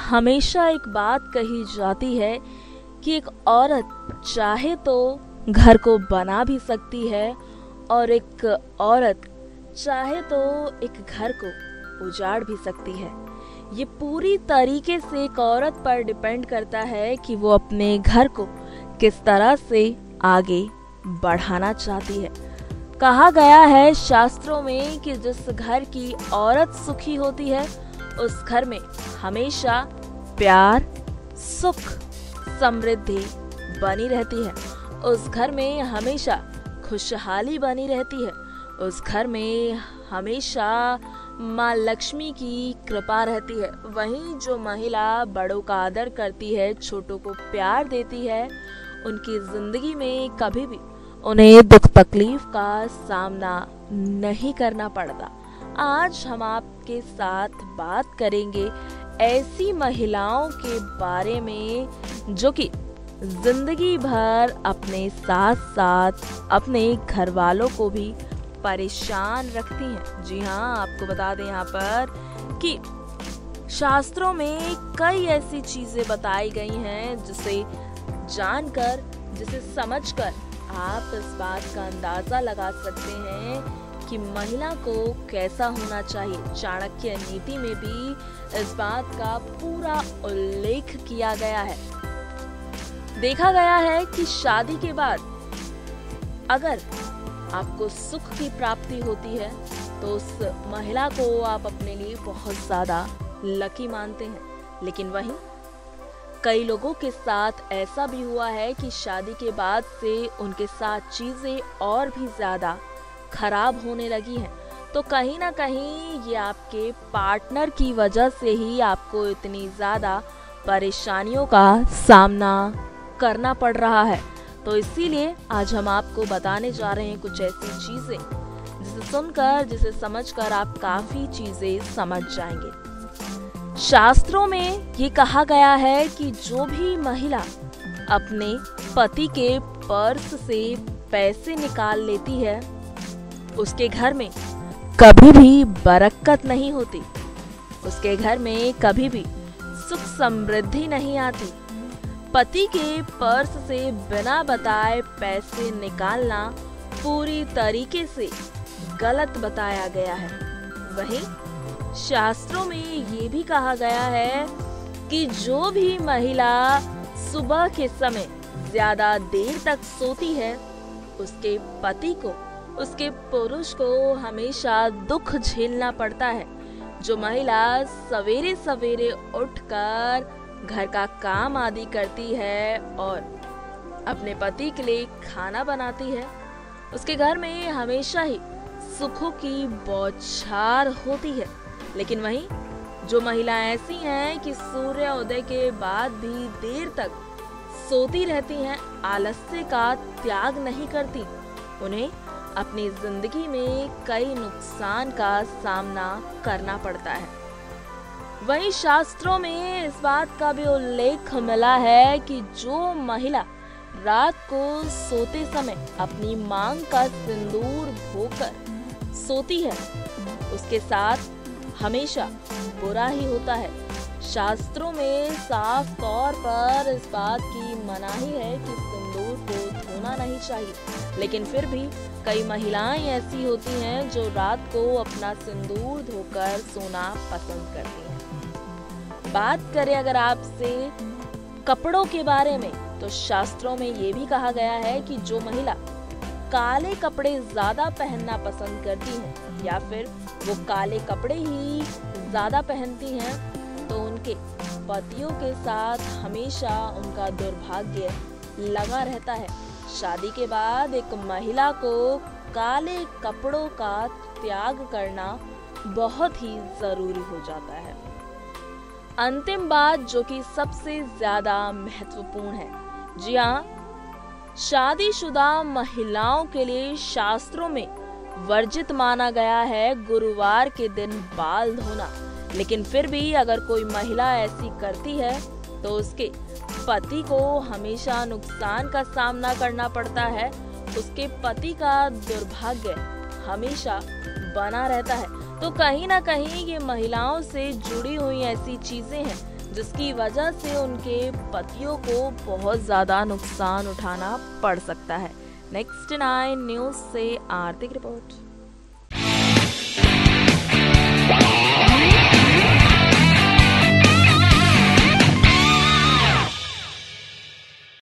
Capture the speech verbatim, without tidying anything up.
हमेशा एक बात कही जाती है कि एक औरत चाहे तो घर को बना भी सकती है और एक औरत चाहे तो एक घर को उजाड़ भी सकती है। ये पूरी तरीके से एक औरत पर डिपेंड करता है कि वो अपने घर को किस तरह से आगे बढ़ाना चाहती है। कहा गया है शास्त्रों में कि जिस घर की औरत सुखी होती है उस घर में हमेशा प्यार, सुख, समृद्धि बनी रहती है। उस घर में हमेशा खुशहाली बनी रहती है। उस घर में हमेशा माँ लक्ष्मी की कृपा रहती है। वहीं जो महिला बड़ों का आदर करती है, छोटों को प्यार देती है, उनकी जिंदगी में कभी भी उन्हें दुख तकलीफ का सामना नहीं करना पड़ता। आज हम आपके साथ बात करेंगे ऐसी महिलाओं के बारे में जो कि जिंदगी भर अपने साथ साथ अपने घर वालों को भी परेशान रखती हैं। जी हाँ, आपको बता दें यहाँ पर कि शास्त्रों में कई ऐसी चीजें बताई गई हैं जिसे जानकर, जिसे समझकर आप इस बात का अंदाजा लगा सकते हैं कि महिला को कैसा होना चाहिए। चाणक्य नीति में भी इस बात का पूरा उल्लेख किया गया है। देखा गया है कि शादी के बाद अगर आपको सुख की प्राप्ति होती है तो उस महिला को आप अपने लिए बहुत ज्यादा लकी मानते हैं। लेकिन वहीं कई लोगों के साथ ऐसा भी हुआ है कि शादी के बाद से उनके साथ चीजें और भी ज्यादा खराब होने लगी हैं। तो कहीं ना कहीं ये आपके पार्टनर की वजह से ही आपको इतनी ज्यादा परेशानियों का सामना करना पड़ रहा है। तो इसीलिए आज हम आपको बताने जा रहे हैं कुछ ऐसी चीजें जिसे सुनकर, जिसे समझकर आप काफी चीजें समझ जाएंगे। शास्त्रों में ये कहा गया है कि जो भी महिला अपने पति के पर्स से पैसे निकाल लेती है उसके घर में कभी भी बरकत नहीं होती, उसके घर में कभी भी सुख समृद्धि नहीं आती। पति के पर्स से बिना बताए पैसे निकालना पूरी तरीके से गलत बताया गया है। वहीं शास्त्रों में ये भी कहा गया है कि जो भी महिला सुबह के समय ज्यादा देर तक सोती है उसके पति को, उसके पुरुष को हमेशा दुख झेलना पड़ता है। जो महिला सवेरे सवेरे उठकर घर का काम आदि करती है और अपने पति के लिए खाना बनाती है उसके घर में हमेशा ही सुखों की बौछार होती है। लेकिन वहीं जो महिलाएं ऐसी हैं कि सूर्य उदय के बाद भी देर तक सोती रहती हैं, आलस्य का त्याग नहीं करती, उन्हें अपनी जिंदगी में कई नुकसान का सामना करना पड़ता है। वहीं शास्त्रों में इस बात का भी उल्लेख मिला है कि जो महिला रात को सोते समय अपनी मांग का सिंदूर धोकर सोती है उसके साथ हमेशा बुरा ही होता है। शास्त्रों में साफ तौर पर इस बात की मनाही है कि सिंदूर को धोना नहीं चाहिए, लेकिन फिर भी कई महिलाएं ऐसी होती हैं जो रात को अपना सिंदूर धोकर सोना पसंद करती हैं। बात करें अगर आपसे कपड़ों के बारे में तो शास्त्रों में ये भी कहा गया है कि जो महिला काले कपड़े ज्यादा पहनना पसंद करती हैं या फिर वो काले कपड़े ही ज्यादा पहनती हैं तो उनके पतियों के साथ हमेशा उनका दुर्भाग्य लगा रहता है। शादी के बाद एक महिला को काले कपड़ों का त्याग करना बहुत ही जरूरी हो जाता है। अंतिम बात जो कि सबसे ज्यादा महत्वपूर्ण है, जी हाँ, शादीशुदा महिलाओं के लिए शास्त्रों में वर्जित माना गया है गुरुवार के दिन बाल धोना। लेकिन फिर भी अगर कोई महिला ऐसी करती है तो उसके पति को हमेशा नुकसान का सामना करना पड़ता है। उसके पति का दुर्भाग्य हमेशा बना रहता है। तो कहीं ना कहीं ये महिलाओं से जुड़ी हुई ऐसी चीजें हैं जिसकी वजह से उनके पतियों को बहुत ज़्यादा नुकसान उठाना पड़ सकता है। नेक्स्ट नाइन न्यूज़ से आर्थिक रिपोर्ट।